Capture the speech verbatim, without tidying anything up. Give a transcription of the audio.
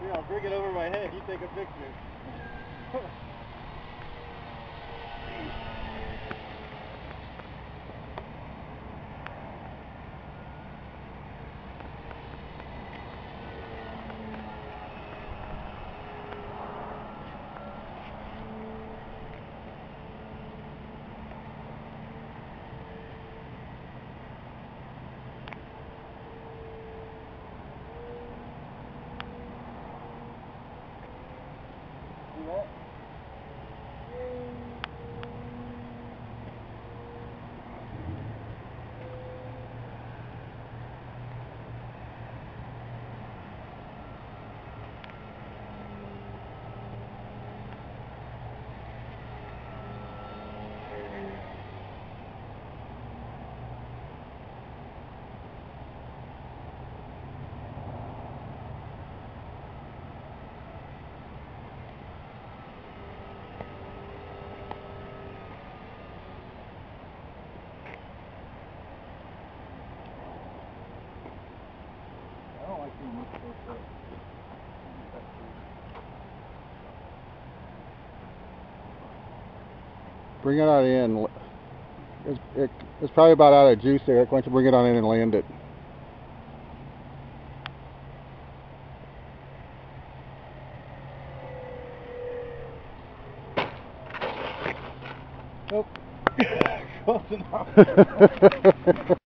Here, I'll bring it over my head. You take a picture. I don't like being this close up. Bring it on in. It's, it, it's probably about out of juice there. Why don't you bring it on in and land it? Nope. Close enough.